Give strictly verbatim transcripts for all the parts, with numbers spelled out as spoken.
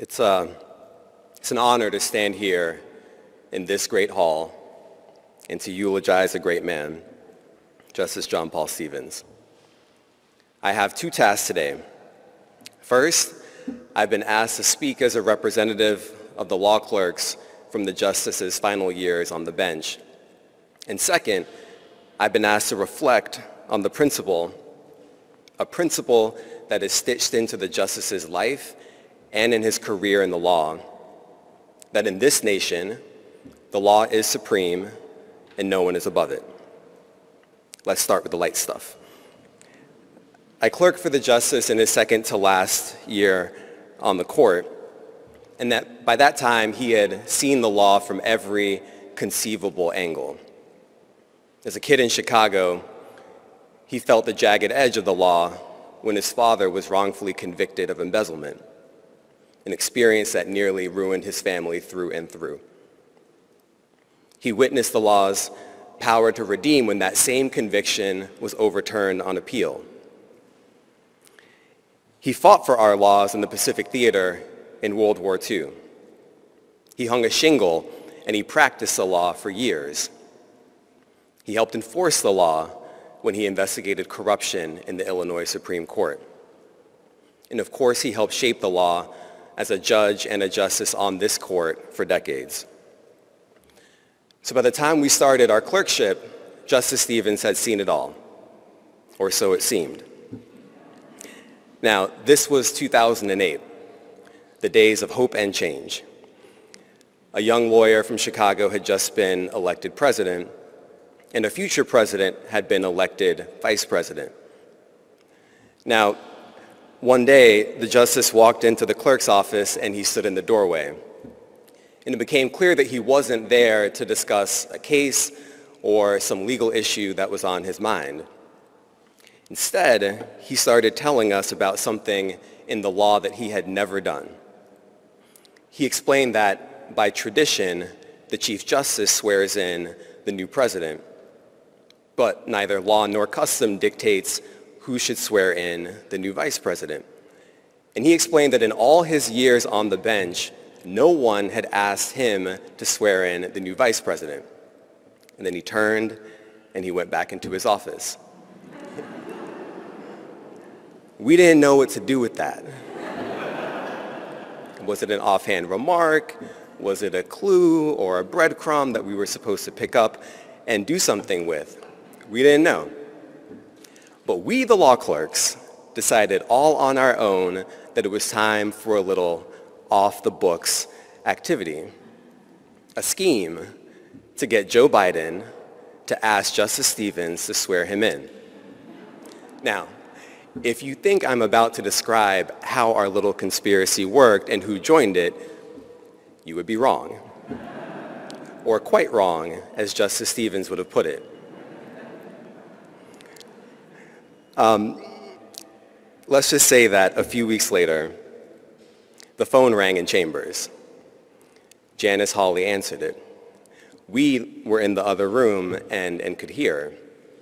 It's, uh, it's an honor to stand here in this great hall and to eulogize a great man, Justice John Paul Stevens. I have two tasks today. First, I've been asked to speak as a representative of the law clerks from the justice's final years on the bench. And second, I've been asked to reflect on the principle, a principle that is stitched into the justice's life and in his career in the law, that in this nation, the law is supreme and no one is above it. Let's start with the light stuff. I clerked for the justice in his second to last year on the court, and that by that time he had seen the law from every conceivable angle. As a kid in Chicago, he felt the jagged edge of the law when his father was wrongfully convicted of embezzlement, an experience that nearly ruined his family through and through. He witnessed the law's power to redeem when that same conviction was overturned on appeal. He fought for our laws in the Pacific Theater in World War Two. He hung a shingle and he practiced the law for years. He helped enforce the law when he investigated corruption in the Illinois Supreme Court. And of course, he helped shape the law as a judge and a justice on this court for decades. So by the time we started our clerkship, Justice Stevens had seen it all, or so it seemed. Now, this was two thousand eight, the days of hope and change. A young lawyer from Chicago had just been elected president, and a future president had been elected vice president. Now, one day, the justice walked into the clerk's office and he stood in the doorway. And it became clear that he wasn't there to discuss a case or some legal issue that was on his mind. Instead, he started telling us about something in the law that he had never done. He explained that by tradition, the Chief Justice swears in the new president, but neither law nor custom dictates who should swear in the new vice president. And he explained that in all his years on the bench, no one had asked him to swear in the new vice president. And then he turned and he went back into his office. We didn't know what to do with that. Was it an offhand remark? Was it a clue or a breadcrumb that we were supposed to pick up and do something with? We didn't know. But we, the law clerks, decided all on our own that it was time for a little off-the-books activity, a scheme to get Joe Biden to ask Justice Stevens to swear him in. Now, if you think I'm about to describe how our little conspiracy worked and who joined it, you would be wrong. Or quite wrong, as Justice Stevens would have put it. Um, let's just say that a few weeks later, the phone rang in chambers. Janice Hawley answered it. We were in the other room and, and could hear.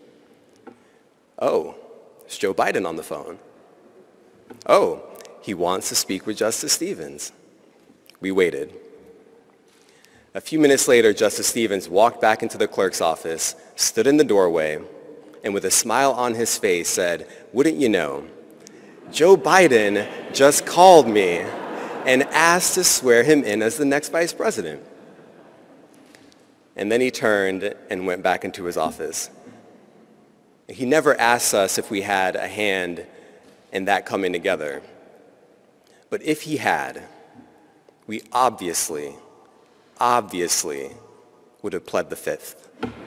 Oh, it's Joe Biden on the phone. Oh, he wants to speak with Justice Stevens. We waited. A few minutes later, Justice Stevens walked back into the clerk's office, stood in the doorway, and with a smile on his face said, "Wouldn't you know, Joe Biden just called me and asked to swear him in as the next vice president." And then he turned and went back into his office. He never asked us if we had a hand in that coming together. But if he had, we obviously, obviously would have pled the fifth.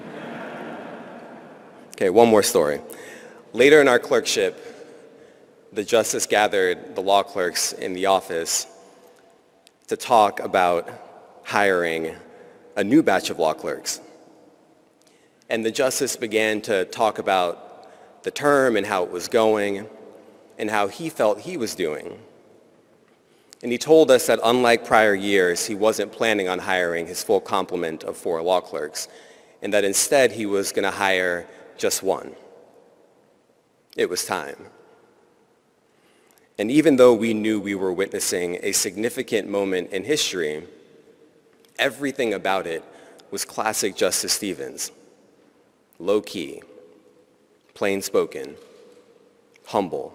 Okay, one more story. Later in our clerkship, the justice gathered the law clerks in the office to talk about hiring a new batch of law clerks. And the justice began to talk about the term and how it was going and how he felt he was doing. And he told us that unlike prior years, he wasn't planning on hiring his full complement of four law clerks, and that instead he was going to hire just one. It was time. And even though we knew we were witnessing a significant moment in history, everything about it was classic Justice Stevens. Low-key, plain-spoken, humble.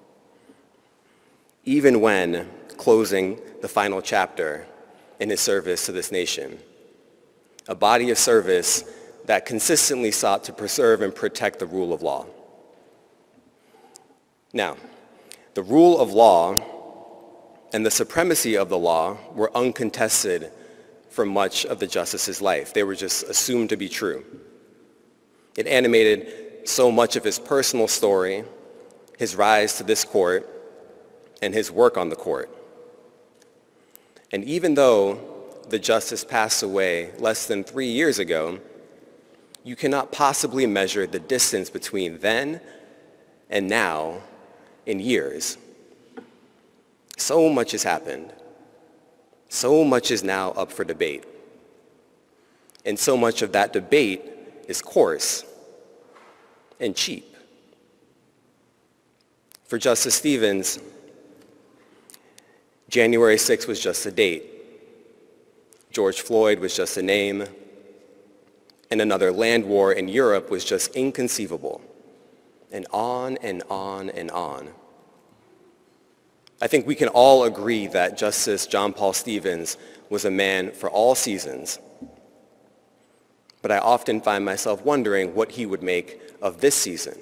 Even when closing the final chapter in his service to this nation, a body of service that consistently sought to preserve and protect the rule of law. Now, the rule of law and the supremacy of the law were uncontested for much of the justice's life. They were just assumed to be true. It animated so much of his personal story, his rise to this court, and his work on the court. And even though the justice passed away less than three years ago, you cannot possibly measure the distance between then and now in years. So much has happened. So much is now up for debate. And so much of that debate is coarse and cheap. For Justice Stevens, January sixth was just a date. George Floyd was just a name. And another land war in Europe was just inconceivable. And on and on and on. I think we can all agree that Justice John Paul Stevens was a man for all seasons. But I often find myself wondering what he would make of this season.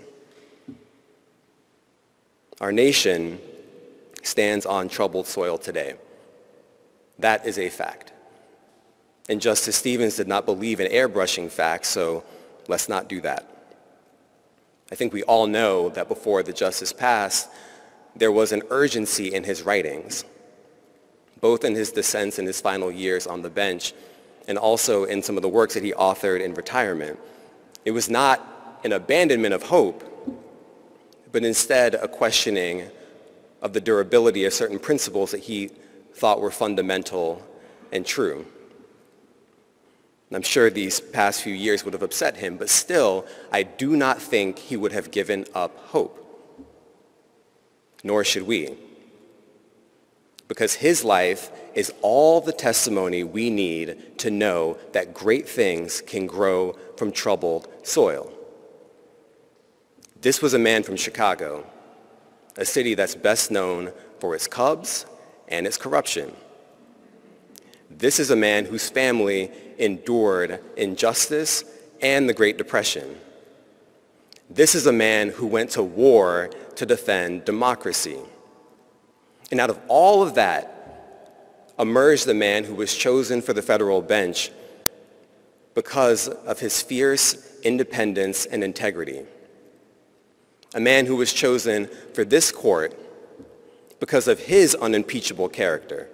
Our nation stands on troubled soil today. That is a fact. And Justice Stevens did not believe in airbrushing facts, so let's not do that. I think we all know that before the justice passed, there was an urgency in his writings, both in his dissents in his final years on the bench and also in some of the works that he authored in retirement. It was not an abandonment of hope, but instead a questioning of the durability of certain principles that he thought were fundamental and true. I'm sure these past few years would have upset him, but still, I do not think he would have given up hope. Nor should we. Because his life is all the testimony we need to know that great things can grow from troubled soil. This was a man from Chicago, a city that's best known for its Cubs and its corruption. This is a man whose family endured injustice and the Great Depression. This is a man who went to war to defend democracy. And out of all of that emerged the man who was chosen for the federal bench because of his fierce independence and integrity. A man who was chosen for this court because of his unimpeachable character.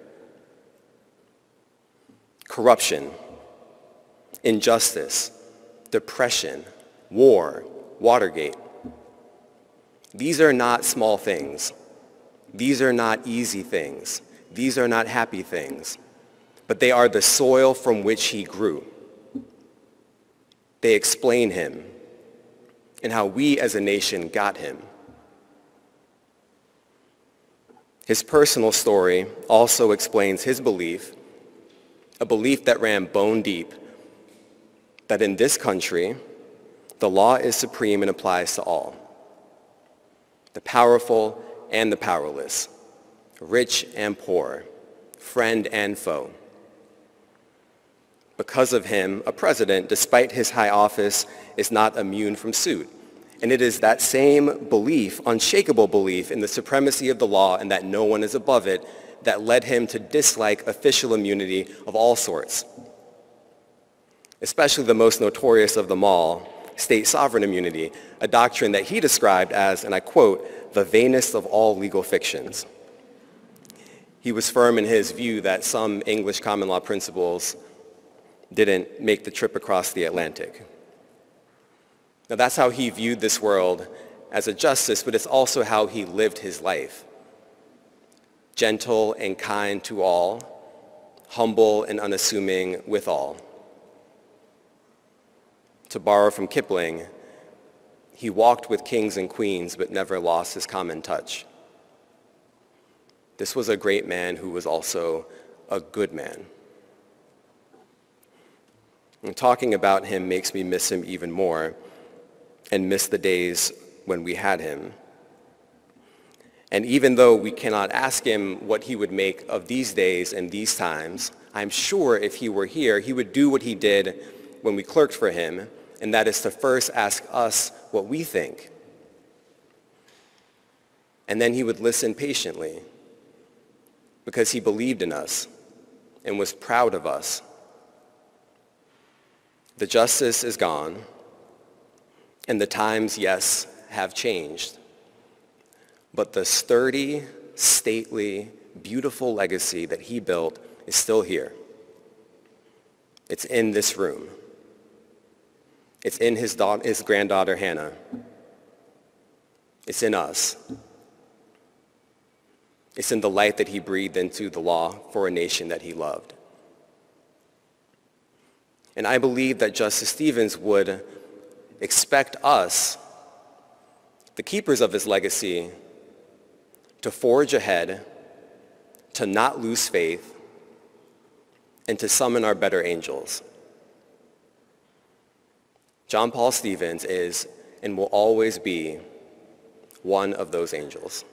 Corruption, injustice, depression, war, Watergate. These are not small things. These are not easy things. These are not happy things. But they are the soil from which he grew. They explain him and how we as a nation got him. His personal story also explains his belief, a belief that ran bone deep, that in this country, the law is supreme and applies to all. The powerful and the powerless, rich and poor, friend and foe. Because of him, a president, despite his high office, is not immune from suit. And it is that same belief, unshakable belief in the supremacy of the law and that no one is above it, that led him to dislike official immunity of all sorts. Especially the most notorious of them all, state sovereign immunity, a doctrine that he described as, and I quote, the vainest of all legal fictions. He was firm in his view that some English common law principles didn't make the trip across the Atlantic. Now that's how he viewed this world as a justice, but it's also how he lived his life. Gentle and kind to all, humble and unassuming with all. To borrow from Kipling, he walked with kings and queens but never lost his common touch. this was a great man who was also a good man. And talking about him makes me miss him even more and miss the days when we had him. And even though we cannot ask him what he would make of these days and these times, I'm sure if he were here, he would do what he did when we clerked for him, and that is to first ask us what we think. And then he would listen patiently because he believed in us and was proud of us. The justice is gone, and the times, yes, have changed. But the sturdy, stately, beautiful legacy that he built is still here. It's in this room. It's in his, daughter, his granddaughter, Hannah. It's in us. It's in the light that he breathed into the law for a nation that he loved. And I believe that Justice Stevens would expect us, the keepers of his legacy, to forge ahead, to not lose faith, and to summon our better angels. John Paul Stevens is and will always be one of those angels.